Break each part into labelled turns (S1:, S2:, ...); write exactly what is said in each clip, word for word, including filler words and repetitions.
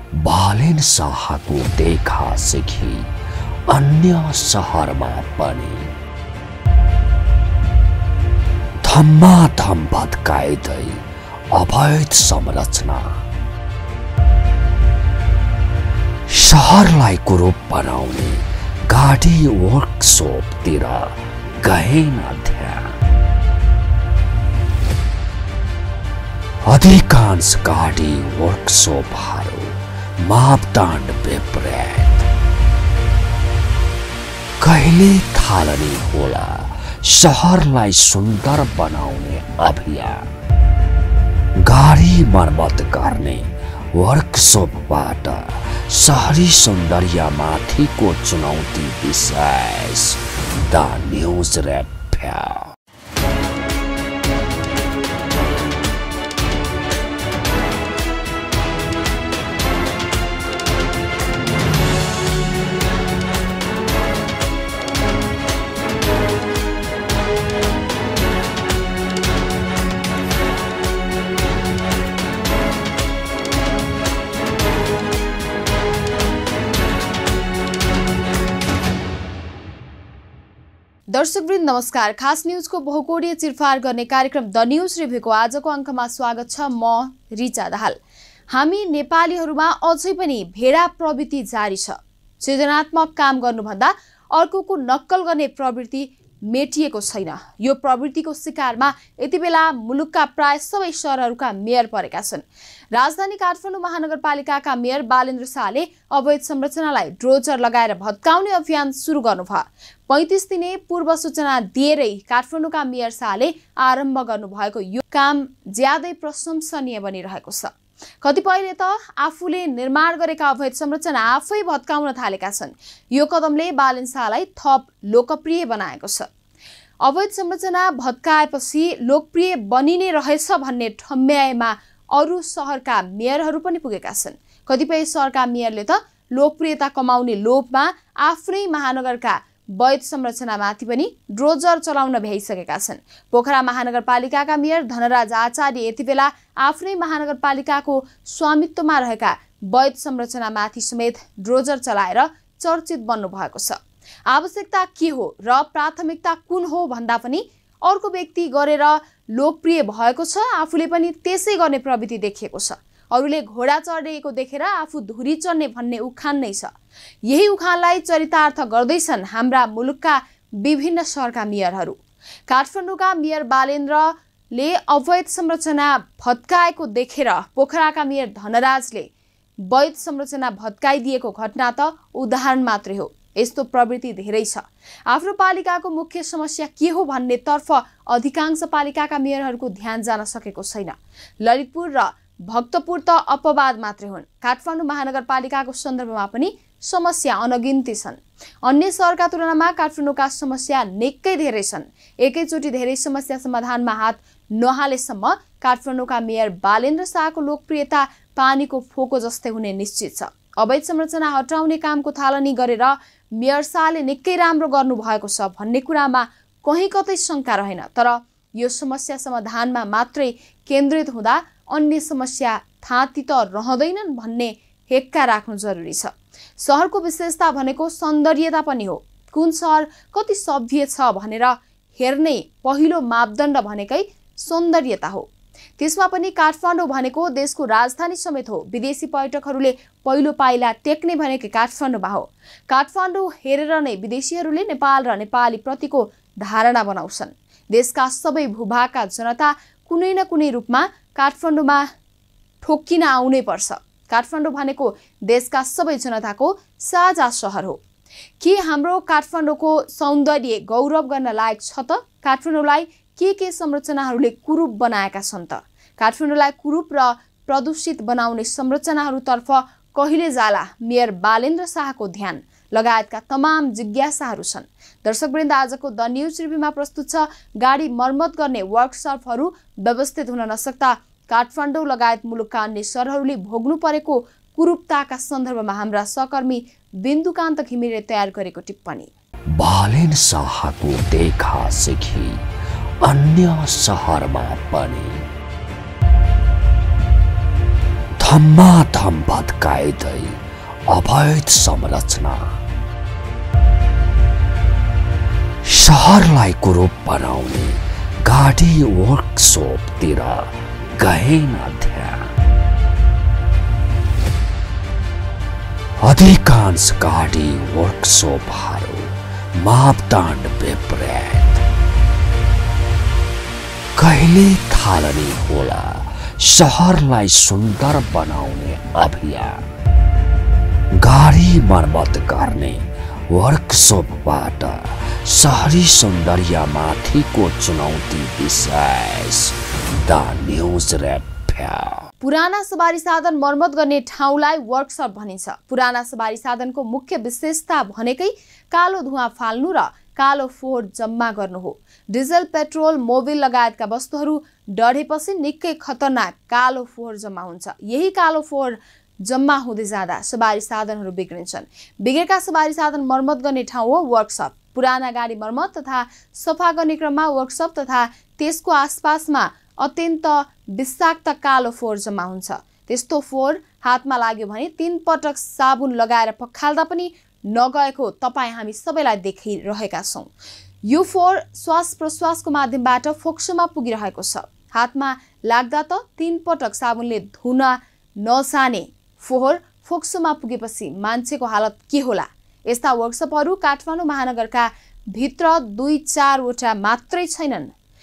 S1: बालेन शाहको देखा सिखी अन्य शहरमा पनि धम्माधम भत्काइदै अवैध संरचना शहरलाई कुरूप बनाउने गाडी वर्कशॉपतिर गएन ध्यान। अधिकांश गाडी वर्कशॉपहरू मापदण्ड विपरीत। कहिले थालनी होला शहरलाई सुन्दर बनाउने अभियान। गाडी मर्मत गर्ने वर्कशॉपबाट शहरी सौन्दर्यमाथिको चुनौती विशेष द न्यूज र्याप।
S2: दर्शकवृन्द नमस्कार। खास न्यूजको बहुकोणीय चिरफार गर्ने कार्यक्रम द न्यूज रिभ्यूको आजको अङ्कमा स्वागत छ। म रिचा दाहाल। हामी नेपालीहरूमा अझै पनि भेडा प्रवृत्ति जारी छ। सृजनात्मक काम गर्नुभन्दा अर्कोको नक्कल गर्ने प्रवृत्ति मेटिएको छैन। यो प्रवृत्तिको शिकारमा यति बेला मुलुकका प्राय सबै शहरहरूका मेयर परेका छन्। राजधानी काठमाडौँ महानगरपालिकाका मेयर बालेन्द्र शाहले अवैध संरचनालाई ड्रोजर लगाएर भत्काउने अभियान सुरु गर्नुभयो। पैंतीस दिने पूर्व सूचना दिएरै काठमाडौँका मेयर शाहले आरम्भ गर्नुभएको यो काम ज्यादै प्रशंसनीय बनिरहेको छ। कतिपयले त आफूले निर्माण गरेका अवैध संरचना आफै भत्काउन थालेका छन्। यो कदमले बालेन्द्र शाहलाई थप लोकप्रिय बनाएको छ। अवैध संरचना भत्काएपछि लोकप्रिय बनिने रहेछ भन्ने ठम्म्याएमा अरू शहरका मेयरहरू पनि पुगेका छन्। कतिपय शहरका मेयरले त लोकप्रियता कमाउने लोभमा आफ्नै महानगरका वैध संरचनामाथि पनि ड्रोजर चलाउन भ्याइसकेका छन्। पोखरा महानगरपालिकाका मेयर धनराज आचार्य यति बेला आफ्नै महानगरपालिकाको स्वामित्वमा रहेका वैध संरचनामाथि समेत ड्रोजर चलाएर चर्चित बन्नु भएको छ। आवश्यकता के हो र प्राथमिकता कुन हो भन्दा पनि अर्को व्यक्ति गरेर लोकप्रिय भएको छ, आफूले पनि त्यसै गर्ने प्रवृत्ति देखिएको छ। अरूले घोडा चढेको देखेर आफू धुरी चढ्ने भन्ने उखान नै छ। यही उखानलाई चरितार्थ गर्दैछन् हाम्रा मुलुकका विभिन्न शहरका मेयरहरू। काठमाडौँका मेयर बालेन्द्रले अवैध संरचना भत्काएको देखेर पोखराका मेयर धनराजले वैध संरचना भत्काइदिएको घटना त उदाहरण मात्रै हो। यस्तो प्रवृत्ति धेरै छ। आफ्नो पालिकाको मुख्य समस्या के हो भन्ने तर्फ अधिकांश पालिकाका मेयरहरूको ध्यान जान सकेको छैन। ललितपुर र भक्तपुर त अपवाद मात्रै हुन्। काठमाडौँ महानगरपालिकाको सन्दर्भमा पनि समस्या अनगिन्ती छन्। अन्य शहरका तुलनामा काठमाडौँका समस्या निकै धेरै छन्। एकैचोटि धेरै समस्या समाधानमा हात नहालेसम्म काठमाडौँका मेयर बालेन्द्र शाहको लोकप्रियता पानीको फोको जस्तै हुने निश्चित छ। अवैध संरचना हटाउने कामको थालनी गरेर मेयर शाहले निकै राम्रो गर्नुभएको छ भन्ने कुरामा कहीँ कतै शङ्का रहेन। तर यो समस्या समाधानमा मात्रै केन्द्रित हुँदा अन्य समस्या थाती त रहँदैनन् भन्ने हेक्का राख्नु जरुरी छ। शहरको विशेषता भनेको सौन्दर्यता पनि हो। कुन शहर कति सभ्य छ भनेर हेर्ने पहिलो मापदण्ड भनेकै सौन्दर्यता हो। त्यसमा पनि काठमाडौँ भनेको देशको राजधानी समेत हो। विदेशी पर्यटकहरूले पहिलो पाइला टेक्ने भनेकै काठमाडौँमा हो। काठमाडौँ हेरेर नै विदेशीहरूले नेपाल र नेपाली प्रतिको धारणा बनाउँछन्। देशका सबै भूभागका जनता कुनै न कुनै रूपमा काठमाडौँमा ठोक्किन आउनै पर्छ। काठमाडौँ भनेको देशका सबै जनताको साझा शहर हो। के हाम्रो काठमाडौँको सौन्दर्य गौरव गर्न लायक छ त? काठमाडौँलाई के के संरचनाहरूले कुरूप बनाएका छन् त? काठमाडौँलाई कुरूप र प्रदूषित बनाउने संरचनाहरूतर्फ कहिले जाला मेयर बालेन्द्र शाहको ध्यान लगायतका तमाम जिज्ञासाहरू छन्। दर्शकवृन्द, आजको द न्यूज रिभ्यूमा प्रस्तुत छ गाडी मर्मत गर्ने वर्कशपहरू व्यवस्थित हुन नसक्दा काठमाडौँ लगायत मुलुकका अन्य शहरहरूले भोग्नु परेको कुरूपताका सन्दर्भमा हाम्रा सहकर्मी बिन्दुकान्त घिमिरेले तयार गरेको टिप्पणी।
S1: बालेन्द्र शाहको देखा सिखी अन्य शहरमा पनि धम्माधम भत्काइदै अवैध संरचना शहरलाई कुरूप बनाउने गाडी वर्कसपतिर गएन ध्यान। अधिकांश गाडी वर्कसपहरू मापदण्ड विपरीत। कहिले थालनी होला शहरलाई सुन्दर बनाउने अभियान। गाडी मर्मत गर्ने वर्कसपबाट शहरी सौन्दर्यमाथिको चुनौती विशेष द न्यूज र्याप।
S2: पुराना सवारी साधन मर्मत गर्ने ठाउँलाई वर्कसप भनिन्छ। पुराना सवारी साधनको मुख्य विशेषता भनेकै कालो धुवाँ फाल्नु र कालो फोहोर जम्मा गर्नु हो। डिजल, पेट्रोल, मोबिल लगायतका वस्तुहरू डढेपछि निकै खतरनाक कालो फोहोर जम्मा हुन्छ। यही कालो फोहोर जम्मा हुँदै जाँदा सवारी साधनहरू बिग्रिन्छन्। बिग्रेका सवारी साधन मर्मत गर्ने ठाउँ हो वर्कसप। पुराना गाडी मर्मत तथा सफा गर्ने क्रममा वर्कसप तथा त्यसको आसपासमा अत्यन्त विषाक्त कालो फोहोर जम्मा हुन्छ। त्यस्तो फोहोर हातमा लाग्यो भने तीन पटक साबुन लगाएर पखाल्दा पनि नगएको तपाईँ हामी सबैलाई देखिरहेका छौँ। यो फोहोर श्वास प्रश्वासको माध्यमबाट फोक्सोमा पुगिरहेको छ। हातमा लाग्दा त तीन पटक साबुनले धुन नजाने फोहोर फोक्सोमा पुगेपछि मान्छेको हालत के होला? यस्ता वर्कसपहरू काठमाडौँ महानगरका भित्र दुई चारवटा मात्रै छैनन्,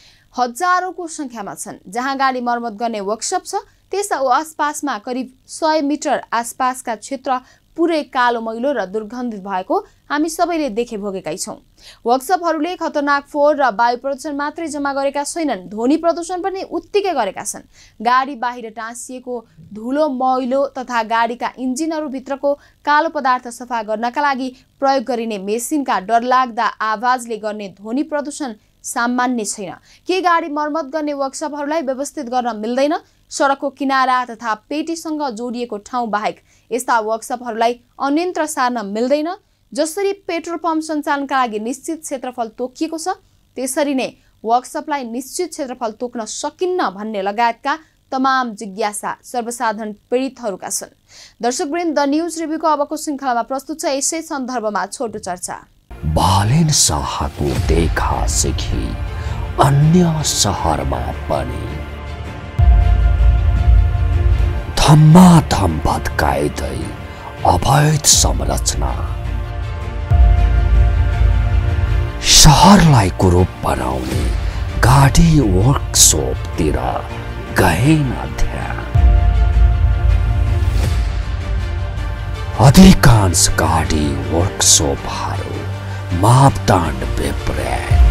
S2: हजारौंको संख्यामा छन्। जहाँ गाडी मर्मत गर्ने वर्कसप छ त्यस आसपासमा करिब सय मिटर आसपासका क्षेत्र पुरै कालो मैलो र दुर्गन्धित भएको हामी सबैले देखे भोगेकै छौँ। वर्कसपहरूले खतरनाक फोहोर र वायु प्रदूषण मात्रै जम्मा गरेका छैनन्, ध्वनि प्रदूषण पनि उत्तिकै गरेका छन्। गाडी बाहिर टाँसिएको धुलो मैलो तथा गाडीका इन्जिनहरू भित्रको कालो पदार्थ सफा गर्नका लागि प्रयोग गरिने मेसिनका डरलाग्दा आवाजले गर्ने ध्वनि प्रदूषण सामान्य छैन। के गाडी मर्मत गर्ने वर्कसपहरूलाई व्यवस्थित गर्न मिल्दैन? सडकको किनारा तथा पेटीसँग जोडिएको ठाउँ बाहेक यस्ता वर्कसपहरूलाई अन्यत्र सार्न मिल्दैन। जसरी पेट्रोल पम्प सञ्चालनका लागि निश्चित क्षेत्रफल तोकिएको छ त्यसरी नै वर्कसपलाई निश्चित क्षेत्रफल तोक्न सकिन्न भन्ने लगायतका तमाम जिज्ञासा सर्वसाधारण पीडितहरूका छन्। दर्शकवृन्द, द न्यूज रिभ्यूको अबको श्रृङ्खलामा प्रस्तुत छ यसै सन्दर्भमा छोटो चर्चा।
S1: बालेन शाहको देखा सिखी अन्य शहरमा पनि धम्माधम भत्काइदै अवैध संरचना शहरलाई कुरूप बनाउने गाडी वर्कसपतिर गएन ध्यान। अधिकांश गाडी वर्कसपहरू मापदण्ड विपरीत।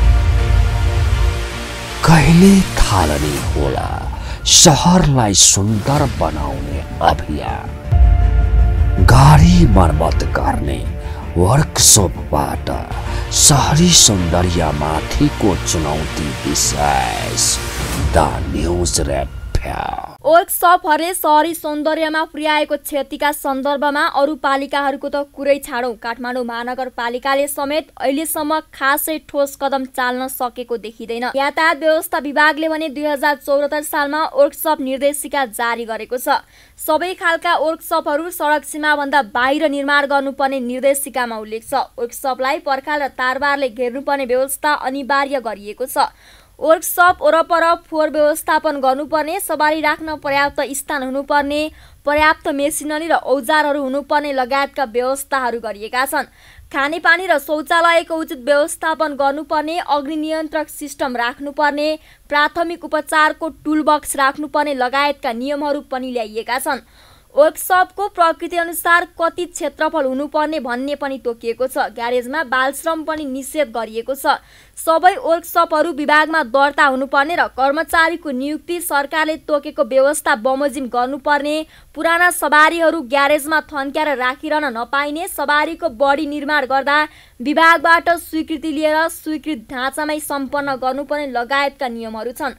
S1: कहिले थालनी होला शहरलाई सुन्दर बनाउने अभियान। गाडी मर्मत गर्ने वर्कसपबाट शहरी सौन्दर्यमाथिको चुनौती विशेष द न्यूज र्याप।
S3: वर्कसपहरूले शहरी सौन्दर्यमा पुर्याएको क्षतिका सन्दर्भमा अरू पालिकाहरूको त कुरै छाडौँ, काठमाडौँ महानगरपालिकाले समेत अहिलेसम्म खासै ठोस कदम चाल्न सकेको देखिँदैन। यातायात व्यवस्था विभागले भने दुई हजार चौहत्तर सालमा वर्कसप निर्देशिका जारी गरेको छ। सबै खालका वर्कसपहरू सडक सीमाभन्दा बाहिर निर्माण गर्नुपर्ने निर्देशिकामा उल्लेख छ। वर्कसपलाई पर्खाल र तारबारले घेर्नुपर्ने व्यवस्था अनिवार्य गरिएको छ। वर्कसप वरपर फोहोर व्यवस्थापन गर्नुपर्ने, सवारी राख्न पर्याप्त स्थान हुनुपर्ने, पर्याप्त मेसिनरी र औजारहरू हुनुपर्ने लगायतका व्यवस्थाहरू गरिएका छन्। खानेपानी र शौचालयको उचित व्यवस्थापन गर्नुपर्ने, अग्नि नियन्त्रक सिस्टम राख्नुपर्ने, प्राथमिक उपचारको टुलबक्स राख्नुपर्ने लगायतका नियमहरू पनि ल्याइएका छन्। वर्कसपको प्रकृति अनुसार कति क्षेत्रफल हुनुपर्ने भन्ने पनि तोकिएको छ। ग्यारेजमा बालश्रम पनि निषेध गरिएको छ। सबै वर्कसपहरू विभागमा दर्ता हुनुपर्ने र कर्मचारीको नियुक्ति सरकारले तोकेको व्यवस्था बमोजिम गर्नुपर्ने, पुराना सवारीहरू ग्यारेजमा थन्क्याएर राखिरहन नपाइने, सवारीको बढी निर्माण गर्दा विभागबाट स्वीकृति लिएर स्वीकृत ढाँचामै सम्पन्न गर्नुपर्ने लगायतका नियमहरू छन्।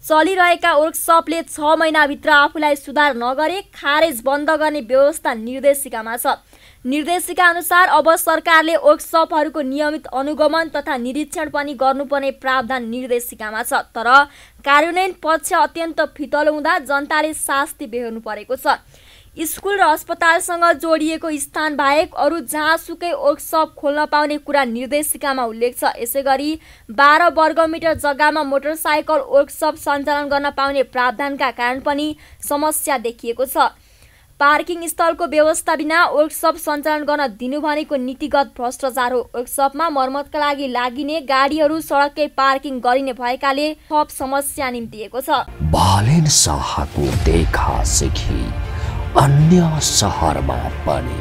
S3: चलिरहेका वर्कसपले छ महिनाभित्र आफूलाई सुधार नगरे खारेज बन्द गर्ने व्यवस्था निर्देशिकामा छ। निर्देशिका अनुसार अब सरकारले वर्कसपहरूको नियमित अनुगमन तथा निरीक्षण पनि गर्नुपर्ने प्रावधान निर्देशिकामा छ। तर कार्यान्वयन पक्ष अत्यन्त फितलो हुँदा जनताले शास्ति बेहोर्नु परेको छ। स्कुल र अस्पतालसँग जोडिएको स्थान बाहेक अरू जहाँसुकै वर्कसप खोल्न पाउने कुरा निर्देशिकामा उल्लेख छ। यसैगरी बाह्र वर्गमिटर जग्गामा मोटरसाइकल वर्कसप सञ्चालन गर्न पाउने प्रावधानका कारण पनि समस्या देखिएको छ। पार्किङ स्थलको व्यवस्था बिना वर्कसप सञ्चालन गर्न दिनु भनेको नीतिगत भ्रष्टाचार हो। वर्कसपमा मर्मतका लागि लागिने गाडीहरू सडककै पार्किङ गरिने भएकाले थप समस्या निम्तिएको छ।
S1: बालेन शाहको देखा सिखी अन्य सहरमा पनि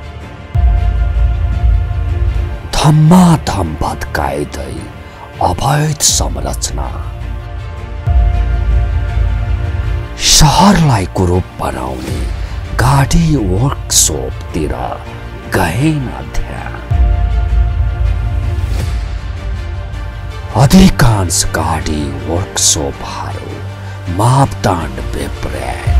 S1: धम्माधम भत्काइदै अवैध संरचना सहरलाई कुरूप बनाउने गाडी वर्कसपतिर गएन ध्यान। अधिकांश गाडी वर्कसपहरू मापदण्ड विपरीत।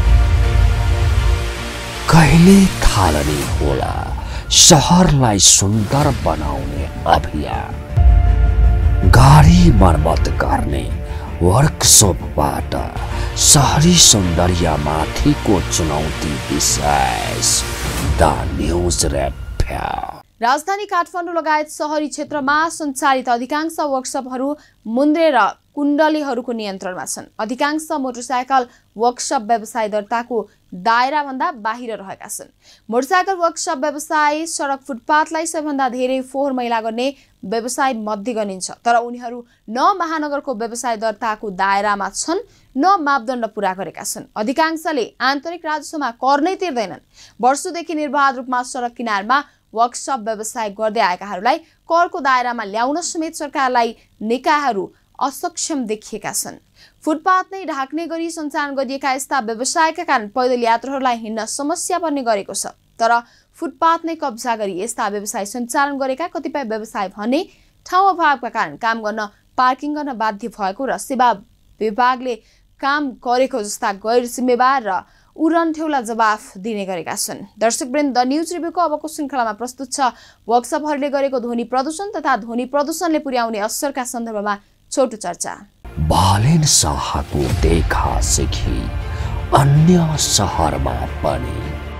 S1: कहिले थालनी होला सहरलाई सुन्दर बनाउने अभियान। गाडी मर्मत गर्ने वर्कसपबाट शहरी सौन्दर्यमाथिको चुनौती विशेष द न्युज र्याप।
S2: राजधानी काठमाडौँ लगायत शहरी क्षेत्रमा सञ्चालित अधिकांश वर्कसपहरू मुन्द्रे र कुण्डलीहरूको नियन्त्रणमा छन्। अधिकांश मोटरसाइकल वर्कसप व्यवसाय दर्ताको दायराभन्दा बाहिर रहेका छन्। मोटरसाइकल वर्कसप व्यवसाय सडक फुटपाथलाई सबैभन्दा धेरै फोहोर मैला गर्ने व्यवसाय मध्ये गनिन्छ। तर उनीहरू न महानगरको व्यवसाय दर्ताको दायरामा छन् न मापदण्ड पूरा गरेका छन्। अधिकांशले आन्तरिक राजस्वमा कर नै तिर्दैनन्। वर्षौंदेखि निर्बाध रूपमा सडक किनारमा वर्कसप व्यवसाय गर्दै आएकाहरूलाई करको दायरामा ल्याउन समेत सरकारलाई निकायहरू असक्षम देखिएका छन्। फुटपाथ नै ढाक्ने गरी सञ्चालन गरिएका यस्ता व्यवसायका कारण पैदल यात्रुहरूलाई हिँड्न समस्या पर्ने गरेको छ। तर फुटपाथ नै कब्जा गरी यस्ता व्यवसाय सञ्चालन गरेका कतिपय व्यवसाय भने ठाउँ अभावका कारण काम गर्न पार्किङ गर्न बाध्य भएको र सेवा विभागले काम गरेको जस्ता गैर जिम्मेवार र उरन्ठेउला जवाफ दिने गरेका छन्। दर्शकवृन्द, द न्युज रिभ्यूको अबको श्रृङ्खलामा प्रस्तुत छ वर्कसपहरूले गरेको ध्वनि प्रदूषण तथा ध्वनि प्रदूषणले पुर्याउने असरका सन्दर्भमा छोटो चर्चा।
S1: बालेन शाहको देखा सिखी अन्य सहरमा पनि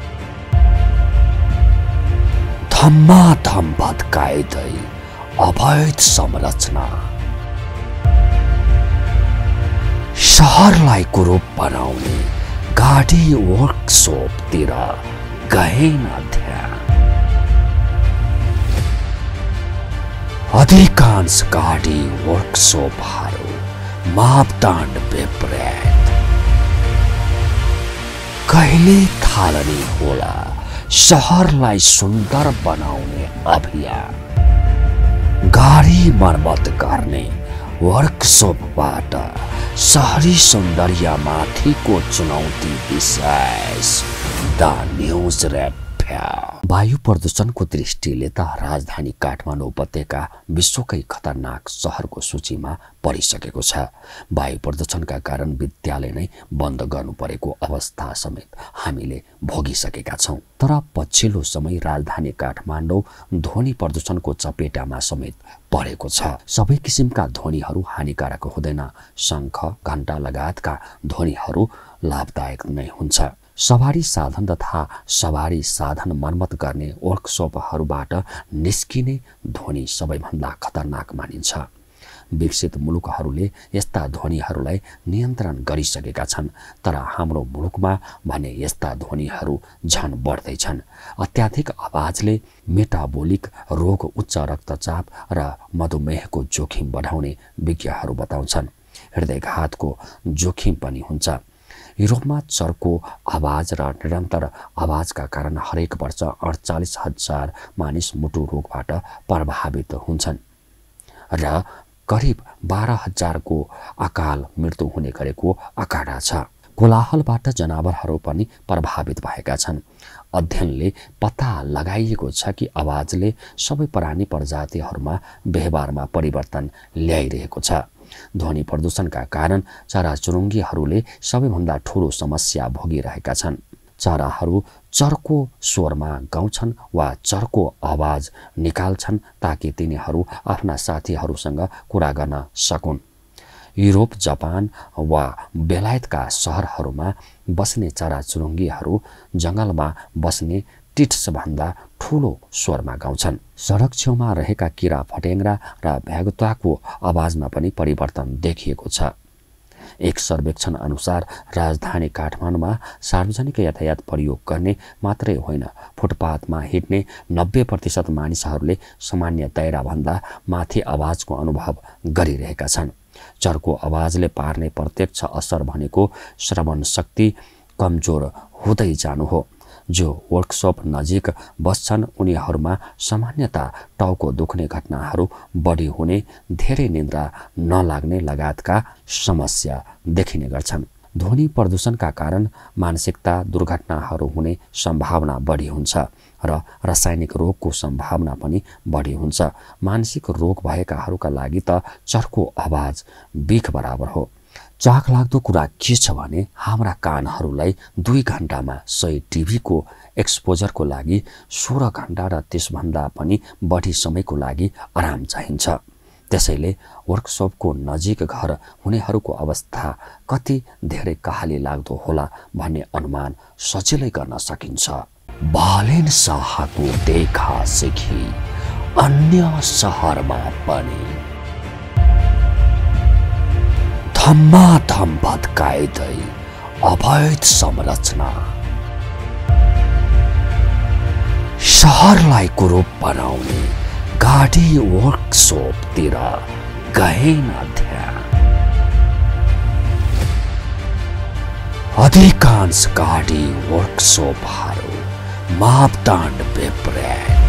S1: धम्माधम भत्काइदै अवैध संरचना सहरलाई कुरूप बनाउने गाडी वर्कसपतिर गएन ध्यान। अधिकांश गाडी वर्कसपहरू मापदण्ड विपरीत। कहिले थालनी होला सहरलाई सुन्दर बनाउने अभियान। गाडी मर्मत गर्ने वर्कसपबाट शहरी सौन्दर्यमाथिको चुनौती विशेष द न्युज र्याप। वायु प्रदूषणको दृष्टिले त राजधानी काठमाडौँ उपत्यका विश्वकै खतरनाक सहरको सूचीमा परिसकेको छ। वायु प्रदूषणका कारण विद्यालय नै बन्द गर्नु परेको अवस्था समेत हामीले भोगिसकेका छौं। तर पछिल्लो समय राजधानी काठमाडौँ ध्वनि प्रदूषणको चपेटामा समेत परेको छ। सबै किसिमका ध्वनिहरू हानिकारक हुँदैन। शङ्ख, घण्टा लगायतका ध्वनिहरू लाभदायक नै हुन्छ। सवारी साधन तथा सवारी साधन मर्मत गर्ने वर्कसपहरूबाट निस्किने ध्वनि सबैभन्दा खतरनाक मानिन्छ। विकसित मुलुकहरूले यस्ता ध्वनिहरूलाई नियन्त्रण गरिसकेका छन्। तर हाम्रो मुलुकमा भने यस्ता ध्वनिहरू झन बढ्दैछन्। अत्याधिक आवाजले मेटाबोलिक रोग, उच्च रक्तचाप र मधुमेहको जोखिम बढाउने विज्ञहरू बताउँछन्। हृदयघातको जोखिम पनि हुन्छ। युरोपमा चर्को आवाज र निरन्तर आवाजका कारण हरेक वर्ष अडचालिस हजार मानिस मुटु रोगबाट प्रभावित हुन्छन् र करिब बाह्र हजारको अकाल मृत्यु हुने गरेको आँकडा छ। कोलाहलबाट जनावरहरू पनि प्रभावित भएका छन्। अध्ययनले पत्ता लगाइएको छ कि आवाजले सबै प्राणी प्रजातिहरूमा व्यवहारमा परिवर्तन ल्याइरहेको छ। ध्वनि प्रदूषणका कारण चराचुरुङ्गीहरूले सबैभन्दा ठूलो समस्या भोगिरहेका छन्। चराहरू चर्को स्वरमा गाउँछन् वा चर्को आवाज निकाल्छन् ताकि तिनीहरू आफ्ना साथीहरूसँग कुरा गर्न सकुन्। युरोप, जापान वा बेलायतका सहरहरूमा बस्ने चराचुरुङ्गीहरू जङ्गलमा बस्ने टिट्सभन्दा ठूलो स्वरमा गाउँछन्। सडक छेउमा रहेका किरा फटेङ्ग्रा र भ्यागुताको आवाजमा पनि परिवर्तन देखिएको छ। एक सर्वेक्षण अनुसार राजधानी काठमाडौँमा सार्वजनिक यातायात प्रयोग गर्ने मात्रै होइन, फुटपाथमा हिँड्ने नब्बे प्रतिशत मानिसहरूले सामान्य दायराभन्दा माथि आवाजको अनुभव गरिरहेका छन्। चर्को आवाजले पार्ने प्रत्यक्ष असर भनेको श्रवण शक्ति कमजोर हुँदै जानु हो। जो वर्कसप नजिक बस्छन् उनीहरूमा सामान्यतः टाउको दुख्ने घटनाहरू बढी हुने, धेरै निद्रा नलाग्ने लगायतका समस्या देखिने गर्छन्। ध्वनि प्रदूषणका कारण मानसिकता दुर्घटनाहरू हुने सम्भावना बढी हुन्छ र रासायनिक रोगको सम्भावना पनि बढी हुन्छ। मानसिक रोग भएकाहरूका लागि त चर्को आवाज बिख बराबर हो। चाख लाग्दो कुरा के छ भने हाम्रा कानहरूलाई दुई घण्टामा सय टिभीको एक्सपोजरको लागि सोह्र घण्टा र त्यसभन्दा पनि बढी समयको लागि आराम चाहिन्छ। त्यसैले वर्कसपको नजिक घर हुनेहरूको अवस्था कति धेरै कहाली लाग्दो होला भन्ने अनुमान सजिलै गर्न सकिन्छ। बालेन शाहको देखा सिखी अन्य सहरमा पनि धम्माधम भत्काइदै अवैध संरचना सहरलाई कुरूप बनाउने गाडी वर्कसपतिर गएन ध्यान। अधिकांश गाडी वर्कसपहरू मापदण्ड विपरीत।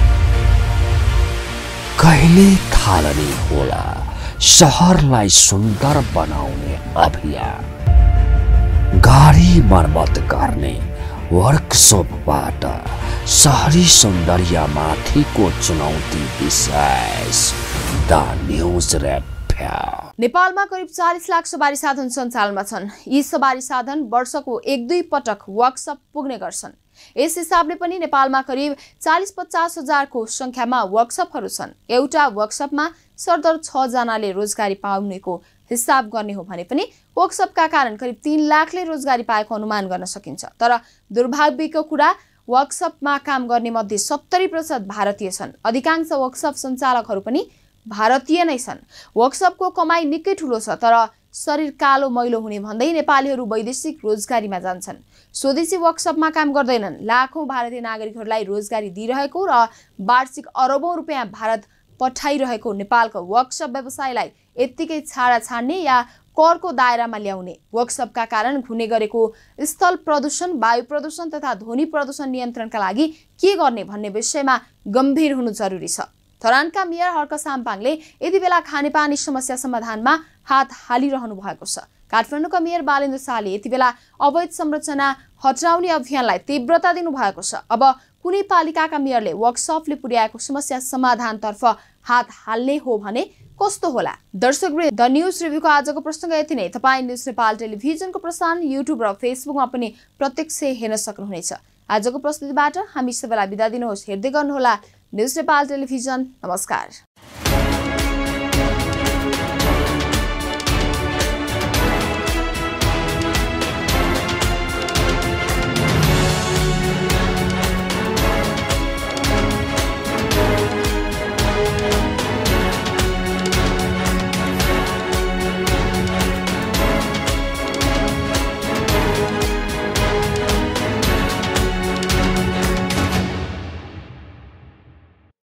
S1: कहिले थालनी होला सहरलाई सुन्दर बनाउने अभियान। गाडी मर्मत गर्ने वर्कसपबाट शहरी सौन्दर्यमाथिको चुनौती विशेष द न्युज र्याप।
S2: नेपालमा करिब चालीस लाख सवारी साधन सञ्चालनमा छन्। यी सवारी साधन वर्षको एक दुई पटक वर्कसप पुग्ने गर्छन्। यस हिसाबले पनि नेपालमा करिब चालीस पचास हजारको संख्यामा वर्कसपहरू छन्। एउटा वर्कसपमा सरदर छ जनाले रोजगारी पाउनेको हिसाब गर्ने हो भने पनि वर्कसपका कारण करिब तीन लाखले रोजगारी पाएको अनुमान गर्न सकिन्छ। तर दुर्भाग्यको कुरा वर्कसपमा काम गर्ने मध्ये सत्तरी प्रतिशत भारतीय छन्। अधिकांश वर्कसप सञ्चालकहरू पनि भारतीय नै छन्। वर्कसपको कमाई निकै ठुलो छ, तर शरीर कालो मैलो हुने भन्दै नेपालीहरू वैदेशिक रोजगारीमा जान्छन्। स्वदेशी वर्कसपमा काम गर्दैनन्। लाखौं भारतीय नागरिकहरूलाई रोजगारी दिइरहेको र वार्षिक अरबौं रुपियाँ भारत पठाइरहेको नेपालको वर्कसप व्यवसायलाई यत्तिकै छाडा छाड्ने या करको दायरामा ल्याउने, वर्कसपका कारण हुने गरेको स्थल प्रदूषण, वायु प्रदूषण तथा ध्वनि प्रदूषण नियन्त्रणका लागि के गर्ने भन्ने विषयमा गम्भीर हुनु जरुरी छ। धरानका मेयर हर्क साम्पाङले यति बेला खानेपानी समस्या समाधानमा हात हालिरहनु भएको छ। काठमाडौँका मेयर बालेन्द्र शाहले यति बेला अवैध संरचना हटाउने अभियानलाई तीव्रता दिनुभएको छ। अब कुनै पालिकाका मेयरले वर्कसपले पुर्याएको समस्या समाधानतर्फ हात हाल्ने हो भने कस्तो होला? दर्शकवृन्द, द न्युज रिभ्यूको आजको प्रसङ्ग यति नै। तपाईँ न्युज नेपाल टेलिभिजनको प्रसारण युट्युब र फेसबुकमा पनि प्रत्यक्ष हेर्न सक्नुहुनेछ। आजको प्रस्तुतिबाट हामी सबैलाई बिदा दिनुहोस्। हेर्दै गर्नुहोला न्युज नेपाल टेलिभिजन। नमस्कार।